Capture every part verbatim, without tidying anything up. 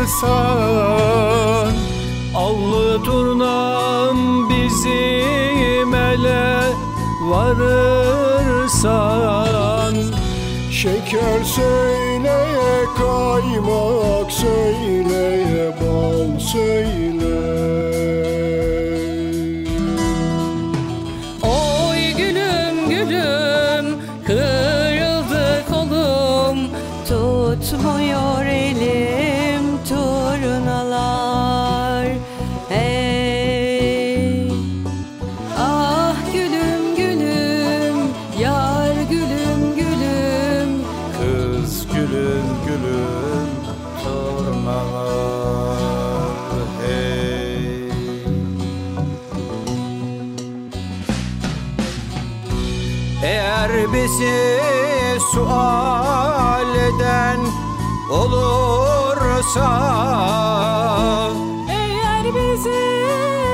varırsan, allı turnam bizim ele varırsan, şeker söyle, kaymak söyle, bal söyle. Oy gülüm gülüm, kırıldı kolum, tutmuyor elim turnalar. Hey, ah gülüm gülüm, yar gülüm gülüm, Kız gülüm gülüm, turnalar. Hey, eğer bizi sual eden olursa, eğer bizi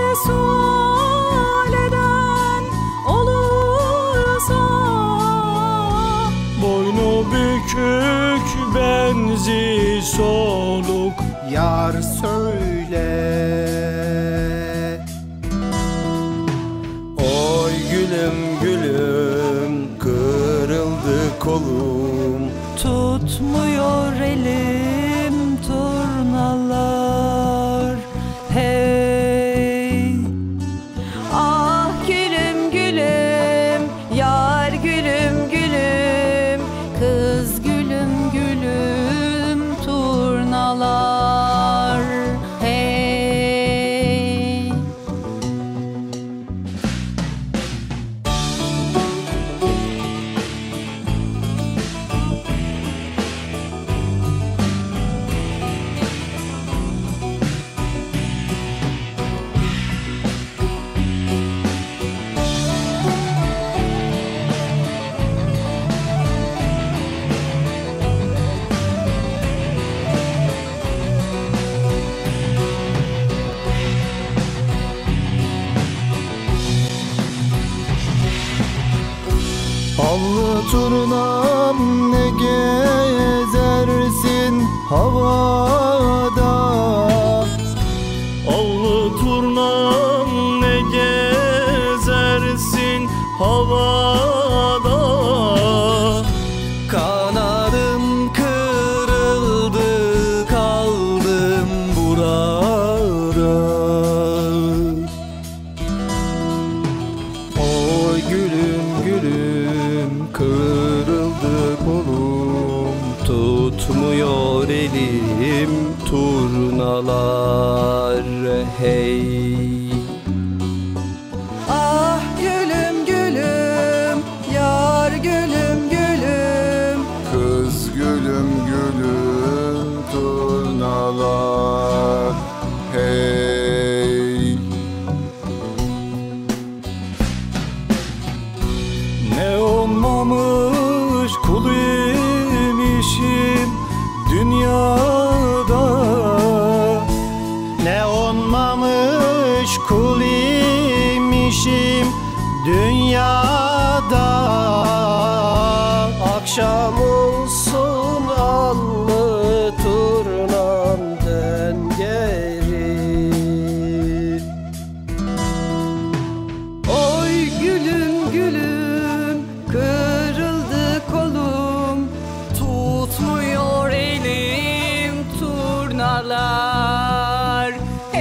sual eden olursa, boynu bükük benzi soluk yar söyle. Oy gülüm gülüm, kırıldı kolum, tutmuyor elim turnalar. Hey, ah gülüm gülüm, yar gülüm gülüm, kız gülüm gülüm, turnalar. Hey, allı turnam ne gezersin havada, allı turnam ne gezersin havada. Kanadım kırıldı, kaldım burada. Oy gülüm gülüm, kırıldı kolum, tutmuyor elim turnalar. Hey, ah gülüm gülüm, yar gülüm gülüm, kız gülüm gülüm, turnalar. Hey, ne olmamış kul imişim dünyada, ne olmamış kul imişim dünyada. Akşam olsun allı turnam dön geri. oy gülüm gülüm, kırıldı kolum, tutmuyor elim turnalar.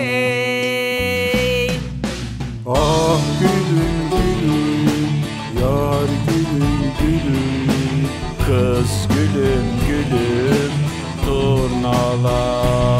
Hey, Ah gülüm gülüm, yar gülüm gülüm, kız gülüm gülüm, turnalar.